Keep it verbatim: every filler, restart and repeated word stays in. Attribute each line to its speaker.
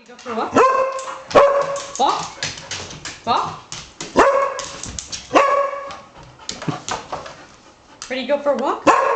Speaker 1: Go for a walk? Walk? Walk? Ready to go for a walk?